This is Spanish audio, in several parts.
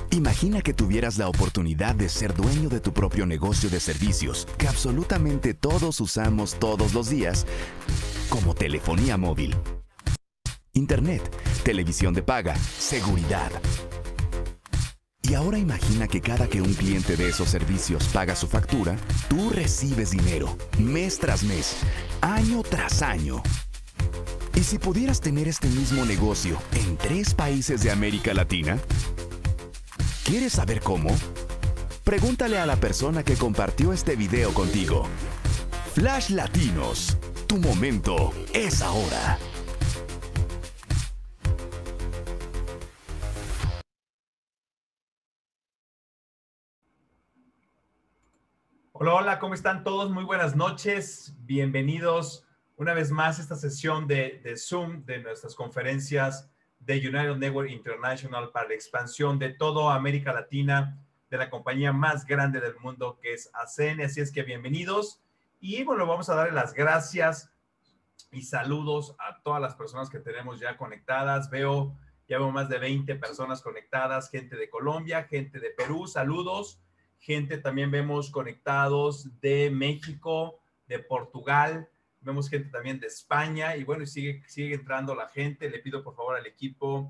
Imagina que tuvieras la oportunidad de ser dueño de tu propio negocio de servicios que absolutamente todos usamos todos los días, como telefonía móvil, internet, televisión de paga, seguridad. Y ahora imagina que cada que un cliente de esos servicios paga su factura, tú recibes dinero, mes tras mes, año tras año. ¿Y si pudieras tener este mismo negocio en 3 países de América Latina? ¿Quieres saber cómo? Pregúntale a la persona que compartió este video contigo. Flash Latinos, tu momento es ahora. Hola, hola, ¿cómo están todos? Muy buenas noches. Bienvenidos una vez más a esta sesión de Zoom de nuestras conferencias de United Network International para la expansión de toda América Latina, de la compañía más grande del mundo que es ACN. Así es que bienvenidos. Y bueno, vamos a darle las gracias y saludos a todas las personas que tenemos ya conectadas. Ya veo más de 20 personas conectadas, gente de Colombia, gente de Perú, saludos. Gente también vemos conectados de México, de Portugal, vemos gente también de España y bueno, sigue entrando la gente. Le pido por favor al equipo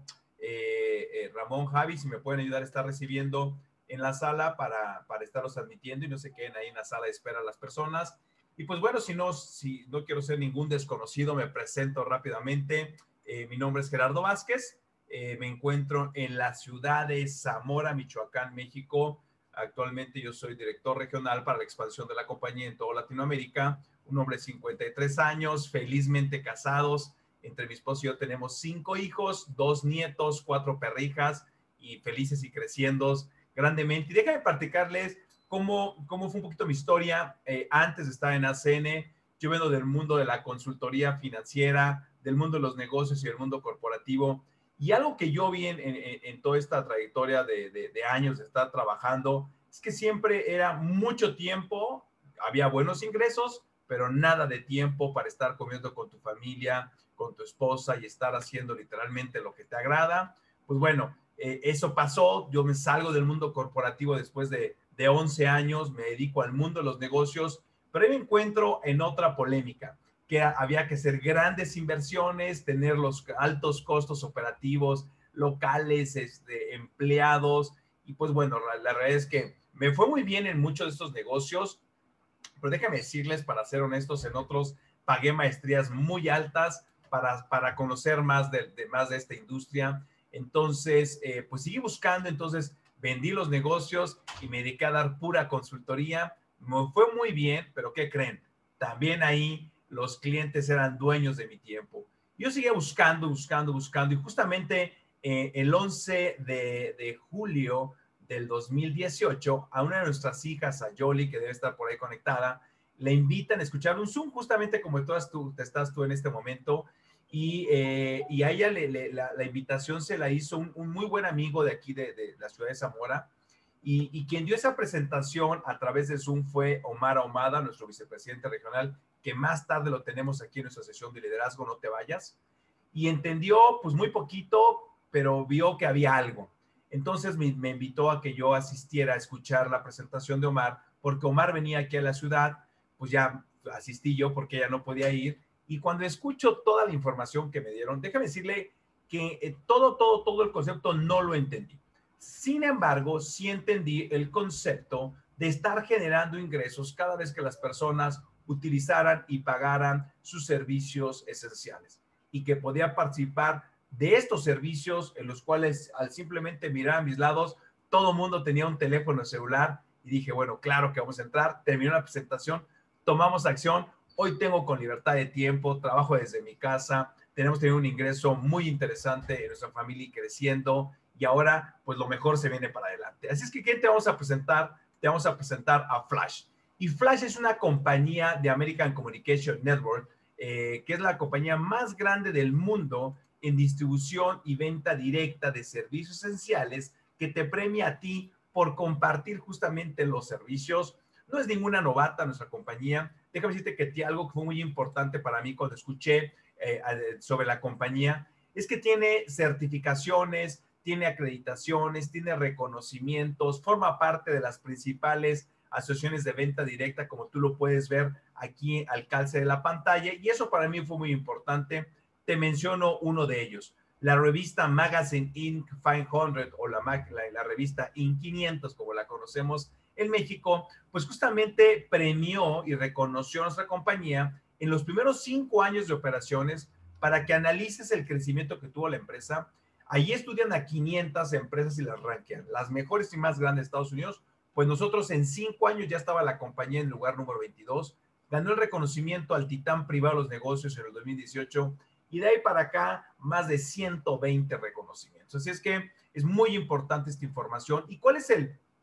Ramón, Javi, si me pueden ayudar a estar recibiendo en la sala para estarlos admitiendo y no se queden ahí en la sala de espera las personas. Y pues bueno, si no quiero ser ningún desconocido, me presento rápidamente. Mi nombre es Gerardo Vázquez. Me encuentro en la ciudad de Zamora, Michoacán, México. Actualmente yo soy director regional para la expansión de la compañía en toda Latinoamérica. Un hombre de 53 años, felizmente casados. Entre mi esposo y yo tenemos 5 hijos, 2 nietos, 4 perrijas y felices y creciendo grandemente. Y déjame platicarles cómo fue un poquito mi historia antes de estar en ACN. Yo vengo del mundo de la consultoría financiera, del mundo de los negocios y del mundo corporativo. Y algo que yo vi en toda esta trayectoria de años de estar trabajando es que siempre era mucho tiempo, había buenos ingresos, pero nada de tiempo para estar comiendo con tu familia, con tu esposa y estar haciendo literalmente lo que te agrada. Pues bueno, eso pasó. Yo me salgo del mundo corporativo después de 11 años, me dedico al mundo de los negocios, pero ahí me encuentro en otra polémica que había que hacer grandes inversiones, tener los altos costos operativos, locales, empleados, y pues bueno, la realidad es que me fue muy bien en muchos de estos negocios, pero déjame decirles, para ser honestos, en otros pagué maestrías muy altas para conocer más más de esta industria. Entonces, pues seguí buscando, entonces vendí los negocios y me dediqué a dar pura consultoría. Me fue muy bien, pero ¿qué creen? También ahí los clientes eran dueños de mi tiempo. Yo seguía buscando y justamente el 11 de julio del 2018 a una de nuestras hijas, a Yoli, que debe estar por ahí conectada, le invitan a escuchar un Zoom, justamente como estás tú en este momento, y a ella la invitación se la hizo un muy buen amigo de aquí, de la ciudad de Zamora, y quien dio esa presentación a través de Zoom fue Omar Ahumada, nuestro vicepresidente regional, que más tarde lo tenemos aquí en nuestra sesión de liderazgo, no te vayas, y entendió pues muy poquito, pero vio que había algo. Entonces me invitó a que yo asistiera a escuchar la presentación de Omar, porque Omar venía aquí a la ciudad, pues ya asistí yo porque ella no podía ir, y cuando escucho toda la información que me dieron, déjame decirle que todo el concepto no lo entendí. Sin embargo, sí entendí el concepto de estar generando ingresos cada vez que las personas utilizaran y pagaran sus servicios esenciales y que podía participar de estos servicios en los cuales al simplemente mirar a mis lados, todo el mundo tenía un teléfono celular y dije, bueno, claro que vamos a entrar. Terminó la presentación, tomamos acción. Hoy tengo con libertad de tiempo, trabajo desde mi casa, tenemos tenido un ingreso muy interesante en nuestra familia y creciendo, y ahora pues lo mejor se viene para adelante. Así es que, ¿qué te vamos a presentar? Te vamos a presentar a Flash. Y Flash es una compañía de American Communication Network, que es la compañía más grande del mundo en distribución y venta directa de servicios esenciales, que te premia a ti por compartir justamente los servicios. No es ninguna novata nuestra compañía. Déjame decirte que algo que fue muy importante para mí cuando escuché sobre la compañía es que tiene certificaciones, tiene acreditaciones, tiene reconocimientos, forma parte de las principales asociaciones de venta directa, como tú lo puedes ver aquí al calce de la pantalla, y eso para mí fue muy importante. Te menciono uno de ellos. La revista Magazine Inc. 500 o la revista Inc. 500, como la conocemos en México, pues justamente premió y reconoció a nuestra compañía en los primeros 5 años de operaciones para que analices el crecimiento que tuvo la empresa. Allí estudian a 500 empresas y las rankean, las mejores y más grandes de Estados Unidos. Pues nosotros en 5 años ya estaba la compañía en el lugar número 22, ganó el reconocimiento al Titán Privado de los Negocios en el 2018 y de ahí para acá más de 120 reconocimientos. Así es que es muy importante esta información. ¿Y cuál es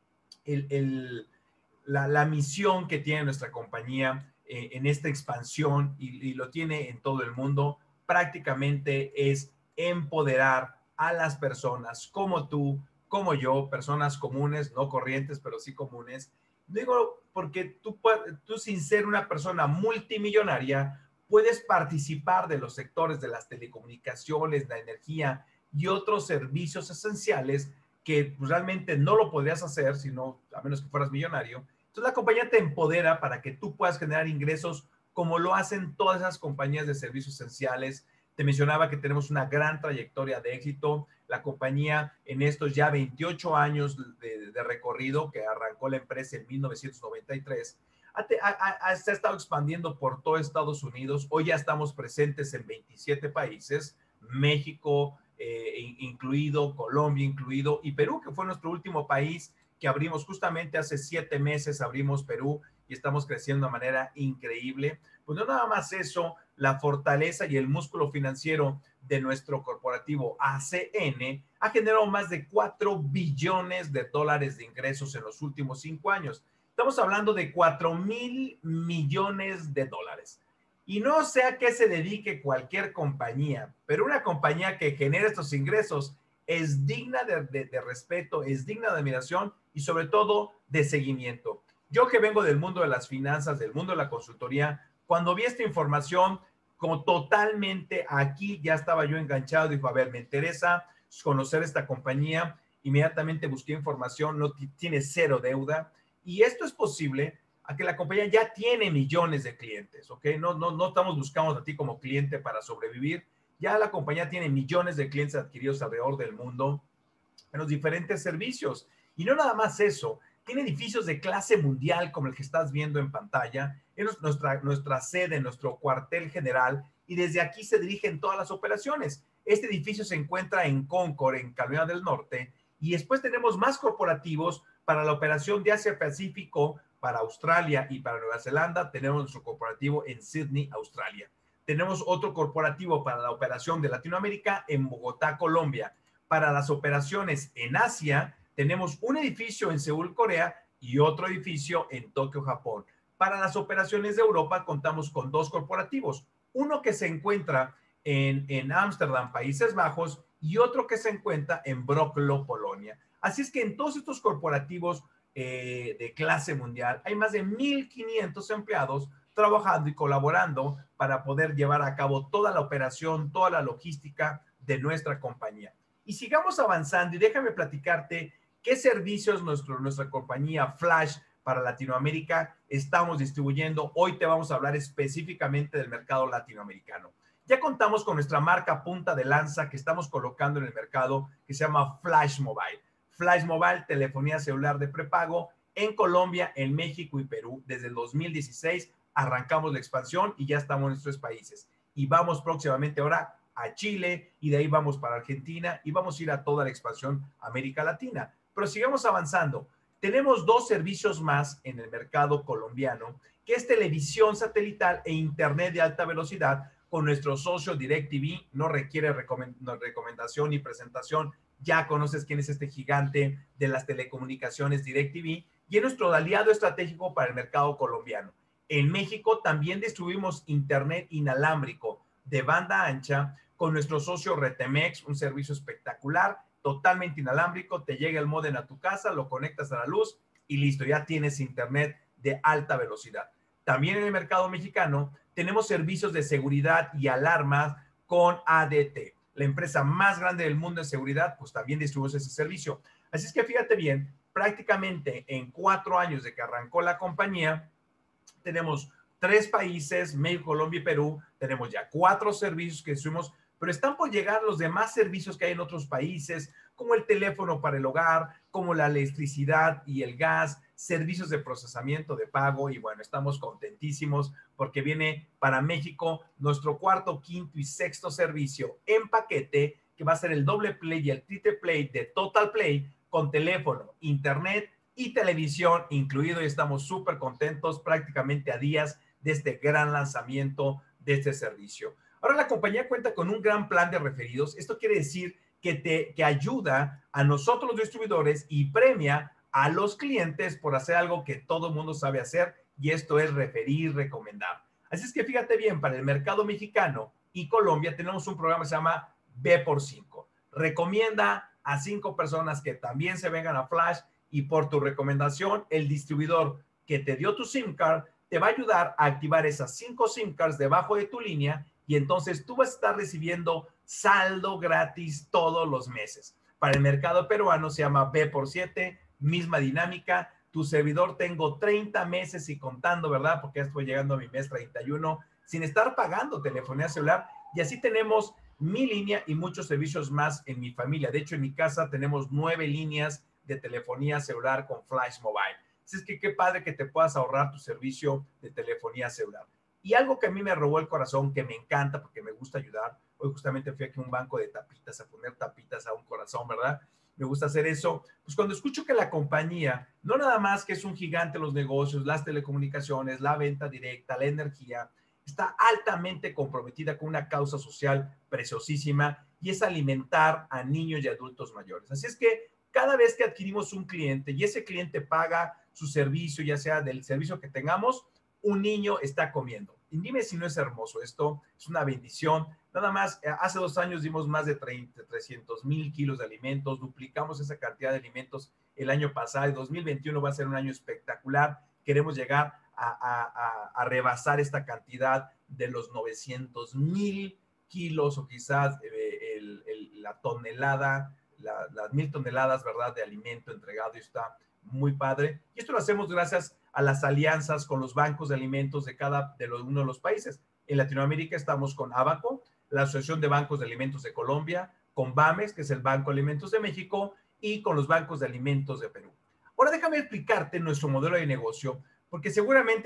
la misión que tiene nuestra compañía en esta expansión y lo tiene en todo el mundo? Prácticamente es empoderar a las personas como tú, como yo, personas comunes, no corrientes, pero sí comunes. Digo, porque tú sin ser una persona multimillonaria, puedes participar de los sectores de las telecomunicaciones, la energía y otros servicios esenciales que realmente no lo podrías hacer sino a menos que fueras millonario. Entonces la compañía te empodera para que tú puedas generar ingresos como lo hacen todas esas compañías de servicios esenciales. Te mencionaba que tenemos una gran trayectoria de éxito. La compañía en estos ya 28 años de recorrido, que arrancó la empresa en 1993, se ha estado expandiendo por todo Estados Unidos. Hoy ya estamos presentes en 27 países, México incluido, Colombia incluido, y Perú, que fue nuestro último país que abrimos justamente hace 7 meses, abrimos Perú y estamos creciendo de manera increíble. Pues no nada más eso, la fortaleza y el músculo financiero de nuestro corporativo ACN ha generado más de 4 billones de dólares de ingresos en los últimos 5 años. Estamos hablando de 4,000 millones de dólares. Y no sé a qué se dedique cualquier compañía, pero una compañía que genera estos ingresos es digna de respeto, es digna de admiración y sobre todo de seguimiento. Yo que vengo del mundo de las finanzas, del mundo de la consultoría, cuando vi esta información, como totalmente aquí ya estaba yo enganchado, dijo, a ver, me interesa conocer esta compañía, inmediatamente busqué información, no tiene cero deuda, y esto es posible a que la compañía ya tiene millones de clientes, ¿ok? No estamos buscando a ti como cliente para sobrevivir, ya la compañía tiene millones de clientes adquiridos alrededor del mundo en los diferentes servicios. Y no nada más eso, tiene edificios de clase mundial como el que estás viendo en pantalla, es nuestra sede, nuestro cuartel general, y desde aquí se dirigen todas las operaciones. Este edificio se encuentra en Concord, en Carolina del Norte, y después tenemos más corporativos para la operación de Asia-Pacífico, para Australia y para Nueva Zelanda. Tenemos nuestro corporativo en Sydney, Australia. Tenemos otro corporativo para la operación de Latinoamérica en Bogotá, Colombia. Para las operaciones en Asia, tenemos un edificio en Seúl, Corea, y otro edificio en Tokio, Japón. Para las operaciones de Europa, contamos con 2 corporativos. Uno que se encuentra en Ámsterdam, Países Bajos, y otro que se encuentra en Wrocław, Polonia. Así es que en todos estos corporativos de clase mundial hay más de 1,500 empleados trabajando y colaborando para poder llevar a cabo toda la operación, toda la logística de nuestra compañía. Y sigamos avanzando y déjame platicarte qué servicios nuestra compañía Flash para Latinoamérica estamos distribuyendo. Hoy te vamos a hablar específicamente del mercado latinoamericano. Ya contamos con nuestra marca punta de lanza que estamos colocando en el mercado, que se llama Flash Mobile. Flash Mobile, telefonía celular de prepago en Colombia, en México y Perú. Desde el 2016 arrancamos la expansión y ya estamos en estos países. Y vamos próximamente ahora a Chile y de ahí vamos para Argentina y vamos a ir a toda la expansión América Latina. Pero sigamos avanzando. Tenemos 2 servicios más en el mercado colombiano, que es televisión satelital e internet de alta velocidad con nuestro socio DirecTV. No requiere recomendación ni presentación. Ya conoces quién es este gigante de las telecomunicaciones DirecTV y es nuestro aliado estratégico para el mercado colombiano. En México también distribuimos internet inalámbrico de banda ancha con nuestro socio Retemex, un servicio espectacular, totalmente inalámbrico, te llega el módem a tu casa, lo conectas a la luz y listo, ya tienes internet de alta velocidad. También en el mercado mexicano tenemos servicios de seguridad y alarmas con ADT. la empresa más grande del mundo en seguridad, pues también distribuimos ese servicio. Así es que fíjate bien, prácticamente en 4 años de que arrancó la compañía, tenemos 3 países, México, Colombia y Perú, tenemos ya 4 servicios que distribuimos, pero están por llegar los demás servicios que hay en otros países, como el teléfono para el hogar, como la electricidad y el gas, servicios de procesamiento de pago, y bueno, estamos contentísimos porque viene para México nuestro cuarto, quinto y sexto servicio en paquete, que va a ser el doble play y el triple play de Total Play, con teléfono, internet y televisión incluido, y estamos súper contentos, prácticamente a días de este gran lanzamiento de este servicio. Ahora la compañía cuenta con un gran plan de referidos. Esto quiere decir que ayuda a nosotros los distribuidores y premia a los clientes por hacer algo que todo el mundo sabe hacer, y esto es referir, recomendar. Así es que fíjate bien, para el mercado mexicano y Colombia tenemos un programa que se llama B por 5. Recomienda a 5 personas que también se vengan a Flash, y por tu recomendación, el distribuidor que te dio tu SIM card te va a ayudar a activar esas 5 SIM cards debajo de tu línea, y entonces tú vas a estar recibiendo saldo gratis todos los meses. Para el mercado peruano se llama B por 7, misma dinámica. Tu servidor tengo 30 meses y contando, ¿verdad? Porque ya estoy llegando a mi mes 31 sin estar pagando telefonía celular, y así tenemos mi línea y muchos servicios más en mi familia. De hecho, en mi casa tenemos 9 líneas de telefonía celular con Flash Mobile. Así es que qué padre que te puedas ahorrar tu servicio de telefonía celular. Y algo que a mí me robó el corazón, que me encanta porque me gusta ayudar. Hoy justamente fui aquí a un banco de tapitas a poner tapitas a un corazón, ¿verdad? Me gusta hacer eso. Pues cuando escucho que la compañía, no nada más que es un gigante en los negocios, las telecomunicaciones, la venta directa, la energía, está altamente comprometida con una causa social preciosísima, y es alimentar a niños y adultos mayores. Así es que cada vez que adquirimos un cliente y ese cliente paga su servicio, ya sea del servicio que tengamos, un niño está comiendo. Y dime si no es hermoso. Esto es una bendición. Nada más, hace 2 años dimos más de 300,000 kilos de alimentos, duplicamos esa cantidad de alimentos el año pasado, y 2021 va a ser un año espectacular. Queremos llegar a rebasar esta cantidad de los 900,000 kilos, o quizás la tonelada, las 1,000 toneladas, ¿verdad?, de alimento entregado, y está muy padre. Y esto lo hacemos gracias a las alianzas con los bancos de alimentos de uno de los países. En Latinoamérica estamos con Abaco, la Asociación de Bancos de Alimentos de Colombia, con BAMES, que es el Banco de Alimentos de México, y con los bancos de alimentos de Perú. Ahora déjame explicarte nuestro modelo de negocio, porque seguramente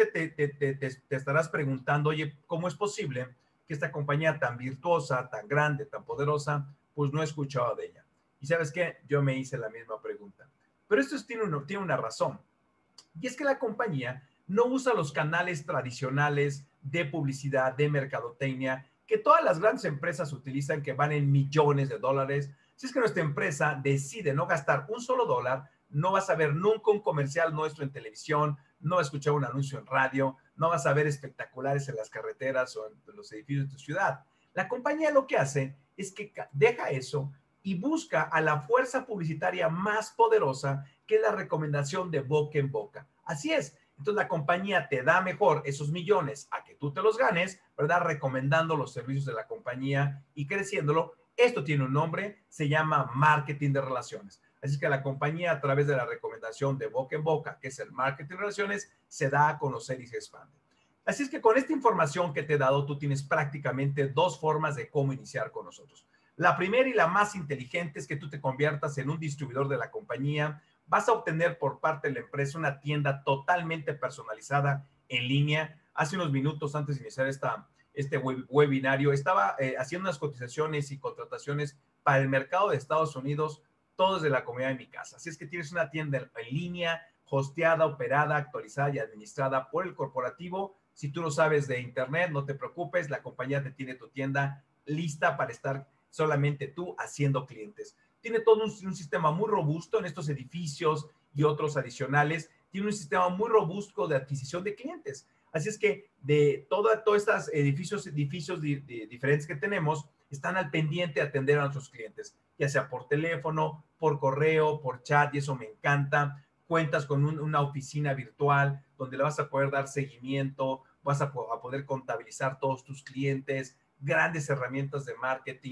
te estarás preguntando, oye, ¿cómo es posible que esta compañía tan virtuosa, tan grande, tan poderosa, pues no he escuchado de ella? Y ¿sabes qué? Yo me hice la misma pregunta. Pero esto tiene una razón. Y es que la compañía no usa los canales tradicionales de publicidad, de mercadotecnia, que todas las grandes empresas utilizan, que van en millones de dólares. Si es que nuestra empresa decide no gastar un solo dólar, no vas a ver nunca un comercial nuestro en televisión, no vas a escuchar un anuncio en radio, no vas a ver espectaculares en las carreteras o en los edificios de tu ciudad. La compañía lo que hace es que deja eso y busca a la fuerza publicitaria más poderosa, que es la recomendación de boca en boca. Así es. Entonces la compañía te da mejor esos millones a que tú te los ganes, ¿verdad? Recomendando los servicios de la compañía y creciéndolo. Esto tiene un nombre, se llama marketing de relaciones. Así que la compañía, a través de la recomendación de boca en boca, que es el marketing de relaciones, se da a conocer y se expande. Así es que con esta información que te he dado, tú tienes prácticamente 2 formas de cómo iniciar con nosotros. La primera y la más inteligente es que tú te conviertas en un distribuidor de la compañía. Vas a obtener por parte de la empresa una tienda totalmente personalizada en línea. Hace unos minutos antes de iniciar este webinario, estaba haciendo unas cotizaciones y contrataciones para el mercado de Estados Unidos, todo desde la comodidad de mi casa. Así es que tienes una tienda en línea, hosteada, operada, actualizada y administrada por el corporativo. Si tú no sabes de internet, no te preocupes, la compañía te tiene tu tienda lista para estar solamente tú haciendo clientes. Tiene todo un sistema muy robusto en estos edificios y otros adicionales. Tiene un sistema muy robusto de adquisición de clientes. Así es que de todos estos edificios diferentes que tenemos, están al pendiente de atender a nuestros clientes, ya sea por teléfono, por correo, por chat, y eso me encanta. Cuentas con una oficina virtual donde le vas a poder dar seguimiento, vas a poder contabilizar todos tus clientes, grandes herramientas de marketing,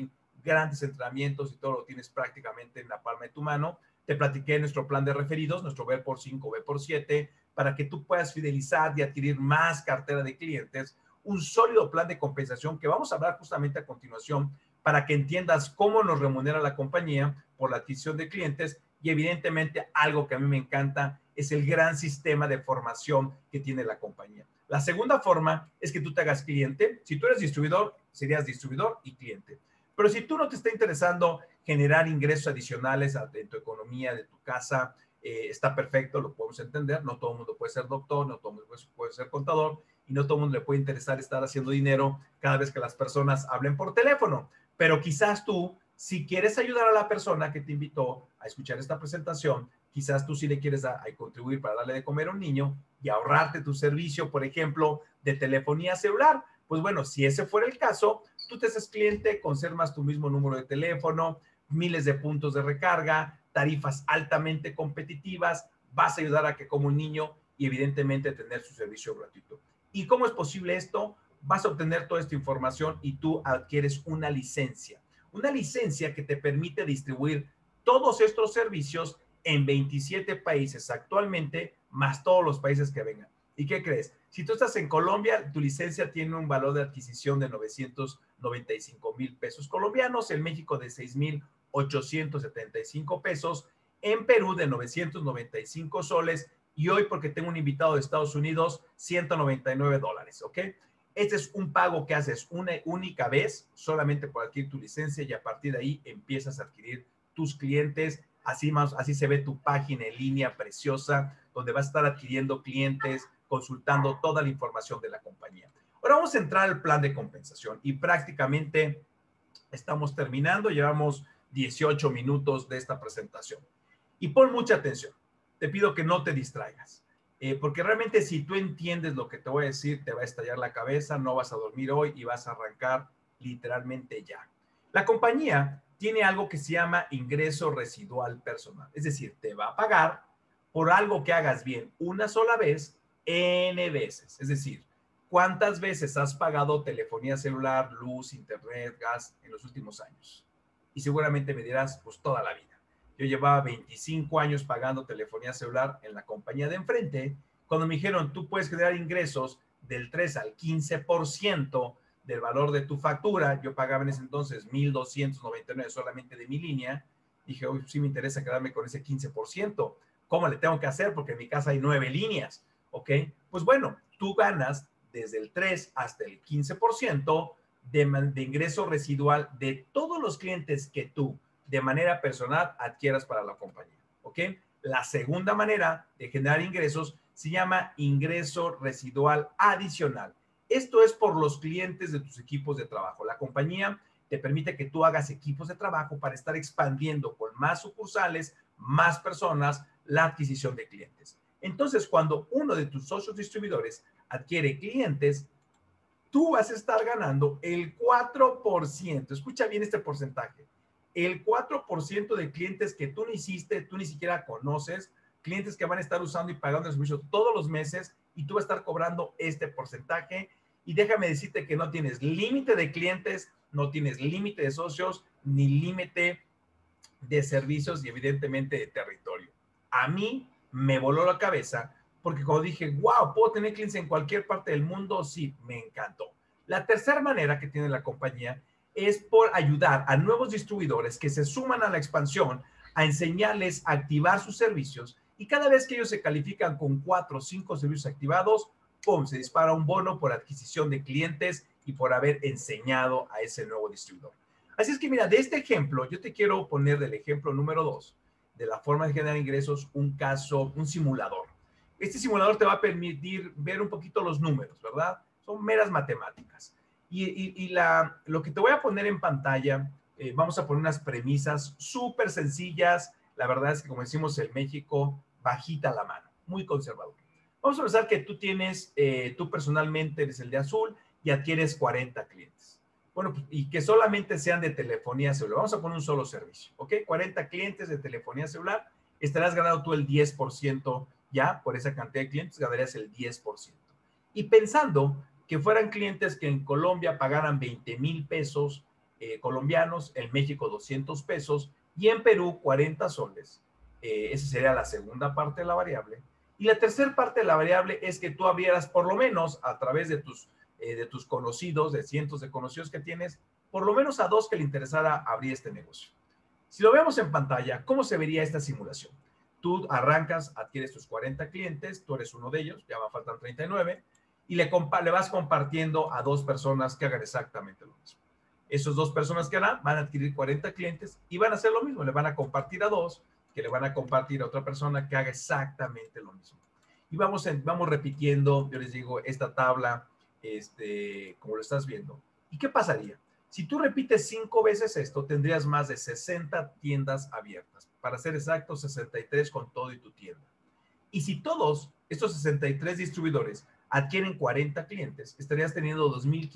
grandes entrenamientos y todo lo tienes prácticamente en la palma de tu mano. Te platiqué nuestro plan de referidos, nuestro B por 5, B por 7, para que tú puedas fidelizar y adquirir más cartera de clientes, un sólido plan de compensación que vamos a hablar justamente a continuación para que entiendas cómo nos remunera la compañía por la adquisición de clientes y evidentemente algo que a mí me encanta es el gran sistema de formación que tiene la compañía. La segunda forma es que tú te hagas cliente. Si tú eres distribuidor, serías distribuidor y cliente. Pero si tú no te está interesando generar ingresos adicionales en tu economía, de tu casa, está perfecto, lo podemos entender. No todo el mundo puede ser doctor, no todo el mundo puede ser contador y no todo el mundo le puede interesar estar haciendo dinero cada vez que las personas hablen por teléfono. Pero quizás tú, si quieres ayudar a la persona que te invitó a escuchar esta presentación, quizás tú sí le quieres a contribuir para darle de comer a un niño y ahorrarte tu servicio, por ejemplo, de telefonía celular. Pues bueno, si ese fuera el caso, tú te haces cliente, conservas tu mismo número de teléfono, miles de puntos de recarga, tarifas altamente competitivas, vas a ayudar a que como un niño y evidentemente tener su servicio gratuito. ¿Y cómo es posible esto? Vas a obtener toda esta información y tú adquieres una licencia que te permite distribuir todos estos servicios en 27 países actualmente, más todos los países que vengan. ¿Y qué crees? Si tú estás en Colombia, tu licencia tiene un valor de adquisición de 995,000 pesos colombianos, en México de 6,875 pesos, en Perú de 995 soles y hoy, porque tengo un invitado de Estados Unidos, $199, ¿ok? Este es un pago que haces una única vez solamente por adquirir tu licencia y a partir de ahí empiezas a adquirir tus clientes. Así se ve tu página en línea preciosa, donde vas a estar adquiriendo clientes, consultando toda la información de la compañía. Ahora vamos a entrar al plan de compensación y prácticamente estamos terminando. Llevamos 18 minutos de esta presentación. Y pon mucha atención. Te pido que no te distraigas. Porque realmente si tú entiendes lo que te voy a decir, te va a estallar la cabeza, no vas a dormir hoy y vas a arrancar literalmente ya. La compañía tiene algo que se llama ingreso residual personal. Es decir, te va a pagar por algo que hagas bien una sola vez, N veces. Es decir, ¿cuántas veces has pagado telefonía celular, luz, internet, gas en los últimos años? Y seguramente me dirás, pues toda la vida. Yo llevaba 25 años pagando telefonía celular en la compañía de enfrente. Cuando me dijeron, tú puedes generar ingresos del 3 al 15% del valor de tu factura, yo pagaba en ese entonces 1,299 solamente de mi línea. Dije, hoy sí me interesa quedarme con ese 15%. ¿Cómo le tengo que hacer? Porque en mi casa hay 9 líneas, ¿ok? Pues bueno, tú ganas desde el 3 hasta el 15% de ingreso residual de todos los clientes que tú de manera personal adquieras para la compañía, ¿ok? La segunda manera de generar ingresos se llama ingreso residual adicional. Esto es por los clientes de tus equipos de trabajo. La compañía te permite que tú hagas equipos de trabajo para estar expandiendo con más sucursales, más personas, la adquisición de clientes. Entonces, cuando uno de tus socios distribuidores adquiere clientes, tú vas a estar ganando el 4%. Escucha bien este porcentaje. El 4% de clientes que tú no hiciste, tú ni siquiera conoces, clientes que van a estar usando y pagando el servicio todos los meses y tú vas a estar cobrando este porcentaje. Y déjame decirte que no tienes límite de clientes, no tienes límite de socios, ni límite de servicios y evidentemente de territorio. A mí me voló la cabeza porque cuando dije, wow, ¿puedo tener clientes en cualquier parte del mundo? Sí, me encantó. La tercera manera que tiene la compañía es por ayudar a nuevos distribuidores que se suman a la expansión, a enseñarles a activar sus servicios y cada vez que ellos se califican con 4 o 5 servicios activados, ¡pum!, se dispara un bono por adquisición de clientes y por haber enseñado a ese nuevo distribuidor. Así es que mira, de este ejemplo, yo te quiero poner del ejemplo número 2, de la forma de generar ingresos, un caso, un simulador. Este simulador te va a permitir ver un poquito los números, ¿verdad? Son meras matemáticas. Lo que te voy a poner en pantalla, vamos a poner unas premisas súper sencillas. La verdad es que, como decimos en México, bajita la mano, muy conservador. Vamos a pensar que tú personalmente eres el de azul y adquieres 40 clientes. Bueno, y que solamente sean de telefonía celular. Vamos a poner un solo servicio, ¿ok? 40 clientes de telefonía celular, estarás ganando tú el 10% ya, por esa cantidad de clientes ganarías el 10%. Y pensando que fueran clientes que en Colombia pagaran 20,000 pesos, colombianos, en México 200 pesos y en Perú 40 soles. Esa sería la segunda parte de la variable. Y la tercera parte de la variable es que tú abrieras por lo menos a través de tus conocidos, de cientos de conocidos que tienes, por lo menos a 2 que le interesara abrir este negocio. Si lo vemos en pantalla, ¿cómo se vería esta simulación? Tú arrancas, adquieres tus 40 clientes, tú eres uno de ellos, ya me faltan 39, y le vas compartiendo a 2 personas que hagan exactamente lo mismo. Esas 2 personas que harán van a adquirir 40 clientes y van a hacer lo mismo, le van a compartir a 2, que le van a compartir a otra persona que haga exactamente lo mismo. Y vamos repitiendo, yo les digo, esta tabla, como lo estás viendo. ¿Y qué pasaría? Si tú repites 5 veces esto, tendrías más de 60 tiendas abiertas. Para ser exactos, 63 con todo y tu tienda. Y si todos estos 63 distribuidores adquieren 40 clientes, estarías teniendo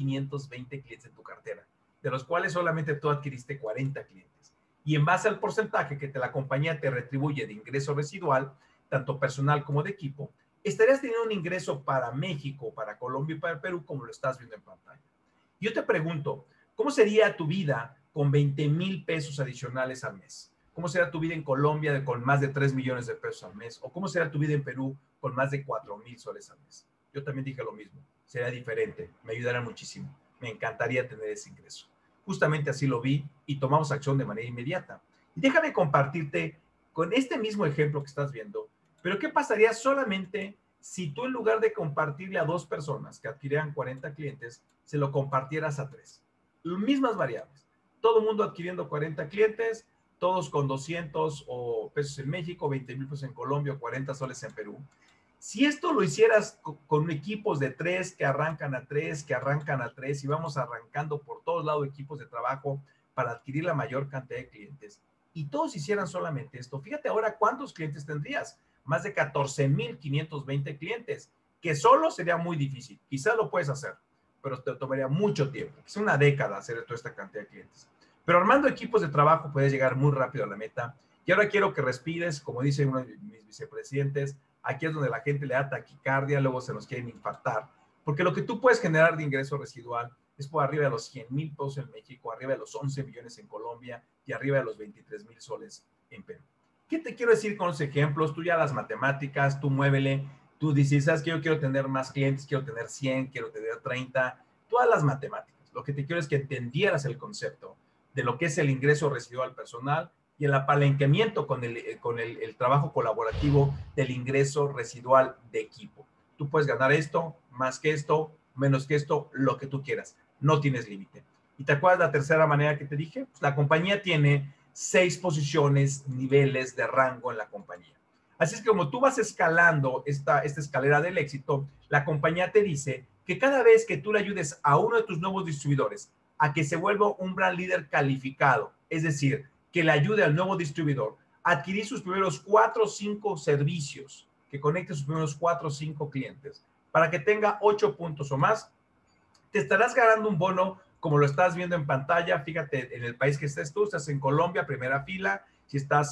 2,520 clientes en tu cartera, de los cuales solamente tú adquiriste 40 clientes. Y en base al porcentaje que la compañía te retribuye de ingreso residual, tanto personal como de equipo, estarías teniendo un ingreso para México, para Colombia y para Perú, como lo estás viendo en pantalla. Yo te pregunto, ¿cómo sería tu vida con 20,000 pesos adicionales al mes? ¿Cómo será tu vida en Colombia con más de 3 millones de pesos al mes? ¿O cómo será tu vida en Perú con más de 4,000 soles al mes? Yo también dije lo mismo. Sería diferente. Me ayudará muchísimo. Me encantaría tener ese ingreso. Justamente así lo vi y tomamos acción de manera inmediata. Y déjame compartirte con este mismo ejemplo que estás viendo, pero ¿qué pasaría solamente si tú en lugar de compartirle a 2 personas que adquirieran 40 clientes, se lo compartieras a 3? Las mismas variables. Todo el mundo adquiriendo 40 clientes, todos con 200 pesos en México, 20,000 pesos en Colombia, 40 soles en Perú. Si esto lo hicieras con equipos de 3 que arrancan a 3, que arrancan a 3 y vamos arrancando por todos lados equipos de trabajo para adquirir la mayor cantidad de clientes y todos hicieran solamente esto, fíjate ahora cuántos clientes tendrías. Más de 14,520 clientes, que solo sería muy difícil. Quizás lo puedes hacer, pero te tomaría mucho tiempo. Es una década hacer toda esta cantidad de clientes. Pero armando equipos de trabajo puedes llegar muy rápido a la meta. Y ahora quiero que respires, como dice uno de mis vicepresidentes, aquí es donde la gente le da taquicardia, luego se nos quieren infartar, porque lo que tú puedes generar de ingreso residual es por arriba de los 100,000 pesos en México, arriba de los 11 millones en Colombia y arriba de los 23,000 soles en Perú. ¿Qué te quiero decir con los ejemplos? Tú ya las matemáticas, tú muévele, tú dices, ¿sabes qué? Yo quiero tener más clientes, quiero tener 100, quiero tener 30, todas las matemáticas. Lo que te quiero es que entendieras el concepto de lo que es el ingreso residual personal y el apalanquamiento con el trabajo colaborativo del ingreso residual de equipo. Tú puedes ganar esto, más que esto, menos que esto, lo que tú quieras. No tienes límite. ¿Y te acuerdas la tercera manera que te dije? Pues la compañía tiene 6 posiciones, niveles de rango en la compañía. Así es que como tú vas escalando esta escalera del éxito, la compañía te dice que cada vez que tú le ayudes a uno de tus nuevos distribuidores a que se vuelva un brand líder calificado, es decir, que le ayude al nuevo distribuidor a adquirir sus primeros 4 o 5 servicios, que conecte sus primeros 4 o 5 clientes, para que tenga 8 puntos o más, te estarás ganando un bono como lo estás viendo en pantalla. Fíjate, en el país que estés tú, estás en Colombia, primera fila, si estás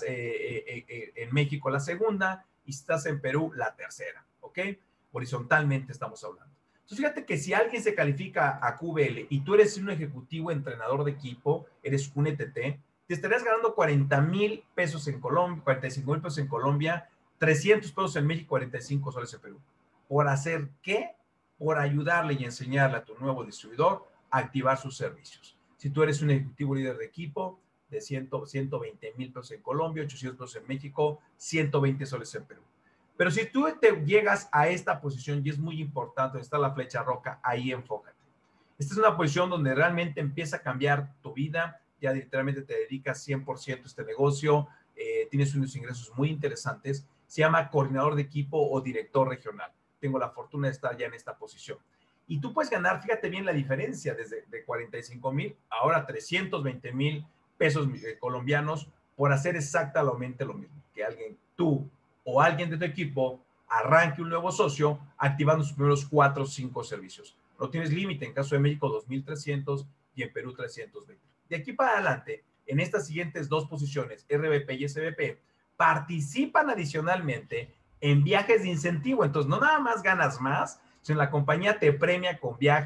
en México, la segunda, y si estás en Perú, la tercera, ¿ok? Horizontalmente estamos hablando. Entonces, fíjate que si alguien se califica a QBL y tú eres un ejecutivo entrenador de equipo, eres un ETT, te estarías ganando 40,000 pesos en Colombia, 45,000 pesos en Colombia, 300 pesos en México, 45 soles en Perú. ¿Por hacer qué? Por ayudarle y enseñarle a tu nuevo distribuidor a activar sus servicios. Si tú eres un ejecutivo líder de equipo de 120,000 pesos en Colombia, 800 pesos en México, 120 soles en Perú. Pero si tú te llegas a esta posición, y es muy importante, donde está la flecha roja, ahí enfócate. Esta es una posición donde realmente empieza a cambiar tu vida, ya literalmente te dedicas 100% a este negocio, tienes unos ingresos muy interesantes, se llama coordinador de equipo o director regional. Tengo la fortuna de estar ya en esta posición. Y tú puedes ganar, fíjate bien la diferencia, desde de 45,000 ahora 320,000 pesos colombianos por hacer exactamente lo mismo. Que tú o alguien de tu equipo arranque un nuevo socio activando sus primeros 4 o 5 servicios. No tienes límite, en caso de México 2,300 y en Perú 320. De aquí para adelante, en estas siguientes 2 posiciones, RBP y SBP, participan adicionalmente en viajes de incentivo. Entonces, no nada más ganas más, sino la compañía te premia con viajes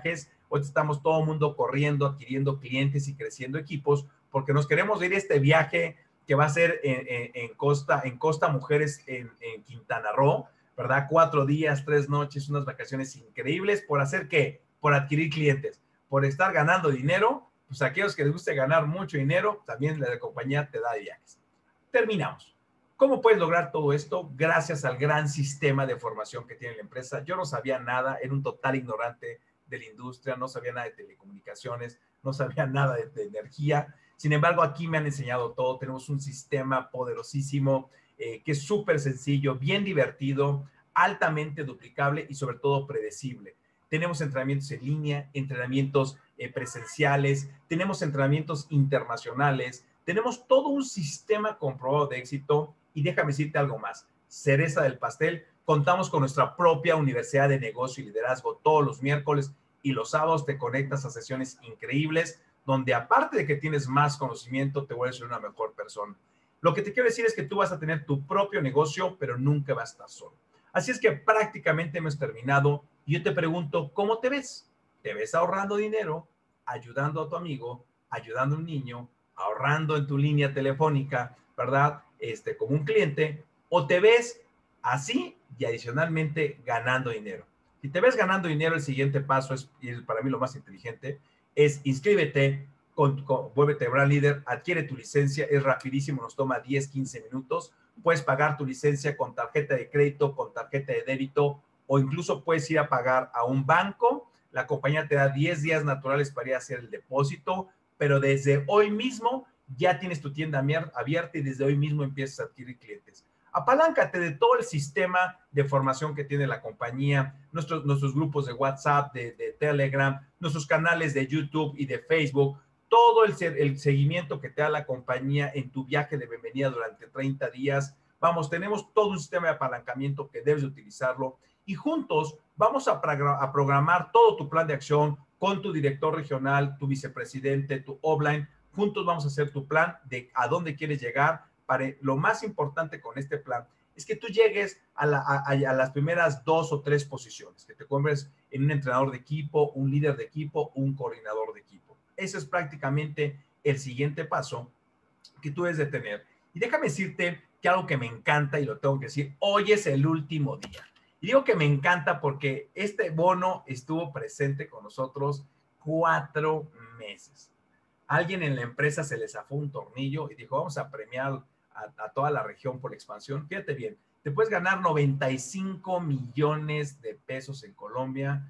Hoy estamos todo el mundo corriendo, adquiriendo clientes y creciendo equipos porque nos queremos ir a este viaje que va a ser en Costa Mujeres en Quintana Roo, ¿verdad? 4 días, 3 noches, unas vacaciones increíbles. ¿Por hacer qué? Por adquirir clientes, por estar ganando dinero. Pues a aquellos que les guste ganar mucho dinero, también la compañía te da viajes. Terminamos. ¿Cómo puedes lograr todo esto? Gracias al gran sistema de formación que tiene la empresa. Yo no sabía nada, era un total ignorante de la industria, no sabía nada de telecomunicaciones, no sabía nada de energía. Sin embargo, aquí me han enseñado todo. Tenemos un sistema poderosísimo que es súper sencillo, bien divertido, altamente duplicable y sobre todo predecible. Tenemos entrenamientos en línea, entrenamientos presenciales, tenemos entrenamientos internacionales, tenemos todo un sistema comprobado de éxito y déjame decirte algo más, cereza del pastel, contamos con nuestra propia Universidad de Negocio y Liderazgo todos los miércoles y los sábados te conectas a sesiones increíbles donde aparte de que tienes más conocimiento, te vuelves una mejor persona. Lo que te quiero decir es que tú vas a tener tu propio negocio, pero nunca vas a estar solo. Así es que prácticamente hemos terminado y yo te pregunto, ¿cómo te ves? ¿Te ves ahorrando dinero, ayudando a tu amigo, ayudando a un niño, ahorrando en tu línea telefónica, ¿verdad? Como un cliente, o te ves así y adicionalmente ganando dinero. Si te ves ganando dinero, el siguiente paso es, y es para mí lo más inteligente, es inscríbete, vuélvete brand leader, adquiere tu licencia, es rapidísimo, nos toma 10, 15 minutos, puedes pagar tu licencia con tarjeta de crédito, con tarjeta de débito, o incluso puedes ir a pagar a un banco, la compañía te da 10 días naturales para ir a hacer el depósito, pero desde hoy mismo ya tienes tu tienda abierta y desde hoy mismo empiezas a adquirir clientes. Apaláncate de todo el sistema de formación que tiene la compañía, nuestros grupos de WhatsApp, de Telegram, nuestros canales de YouTube y de Facebook, todo el seguimiento que te da la compañía en tu viaje de bienvenida durante 30 días. Vamos, tenemos todo un sistema de apalancamiento que debes de utilizarlo y juntos vamos a programar todo tu plan de acción con tu director regional, tu vicepresidente, tu offline. Juntos vamos a hacer tu plan de a dónde quieres llegar. Lo más importante con este plan es que tú llegues a las primeras 2 o 3 posiciones, que te conviertes en un entrenador de equipo, un líder de equipo, un coordinador de equipo. Ese es prácticamente el siguiente paso que tú debes de tener. Y déjame decirte que algo que me encanta, y lo tengo que decir, hoy es el último día. Y digo que me encanta porque este bono estuvo presente con nosotros 4 meses. Alguien en la empresa se le zafó un tornillo y dijo, vamos a premiar a toda la región por la expansión. Fíjate bien, te puedes ganar 95 millones de pesos en Colombia,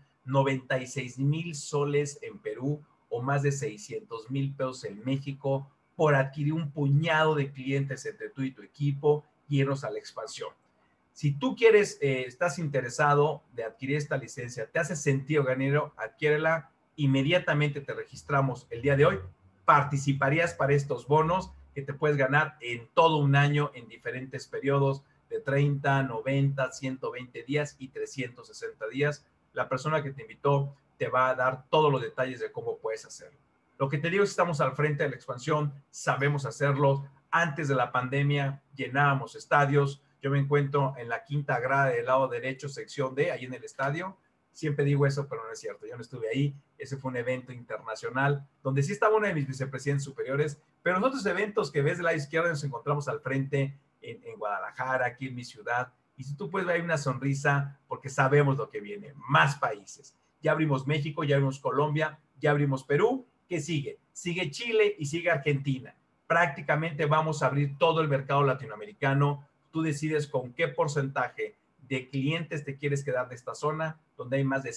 96,000 soles en Perú o más de 600,000 pesos en México por adquirir un puñado de clientes entre tú y tu equipo y irnos a la expansión. Si tú quieres, estás interesado de adquirir esta licencia, te hace sentido ganar, adquiérela, inmediatamente te registramos el día de hoy, participarías para estos bonos que te puedes ganar en todo un año en diferentes periodos de 30, 90, 120 días y 360 días. La persona que te invitó te va a dar todos los detalles de cómo puedes hacerlo. Lo que te digo es que estamos al frente de la expansión, sabemos hacerlo. Antes de la pandemia llenábamos estadios. Yo me encuentro en la quinta grada del lado derecho, sección D, ahí en el estadio. Siempre digo eso, pero no es cierto. Yo no estuve ahí. Ese fue un evento internacional donde sí estaba uno de mis vicepresidentes superiores, pero en otros eventos que ves de la izquierda nos encontramos al frente en Guadalajara, aquí en mi ciudad. Y si tú puedes ver, hay una sonrisa porque sabemos lo que viene. Más países. Ya abrimos México, ya abrimos Colombia, ya abrimos Perú. ¿Qué sigue? Sigue Chile y sigue Argentina. Prácticamente vamos a abrir todo el mercado latinoamericano. Tú decides con qué porcentaje de clientes te quieres quedar de esta zona, donde hay más de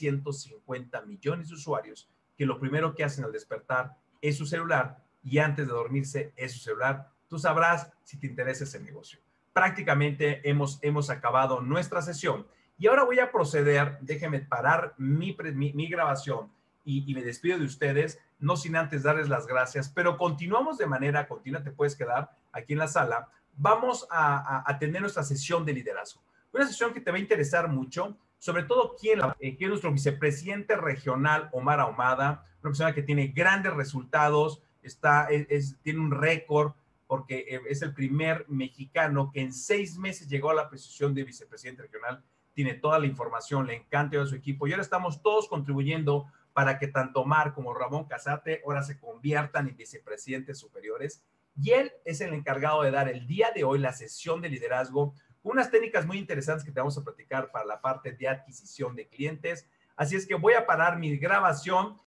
750 millones de usuarios que lo primero que hacen al despertar es su celular y antes de dormirse es su celular. Tú sabrás si te interesa ese negocio. Prácticamente hemos acabado nuestra sesión y ahora voy a proceder, déjenme parar mi grabación y me despido de ustedes, no sin antes darles las gracias, pero continuamos de manera continua, te puedes quedar aquí en la sala. Vamos a tener nuestra sesión de liderazgo. Una sesión que te va a interesar mucho, sobre todo quién es nuestro vicepresidente regional, Omar Ahumada, una persona que tiene grandes resultados, tiene un récord, porque es el primer mexicano que en 6 meses llegó a la posición de vicepresidente regional, tiene toda la información, le encanta a su equipo y ahora estamos todos contribuyendo para que tanto Omar como Ramón Casate ahora se conviertan en vicepresidentes superiores. Y él es el encargado de dar el día de hoy la sesión de liderazgo, unas técnicas muy interesantes que te vamos a platicar para la parte de adquisición de clientes. Así es que voy a parar mi grabación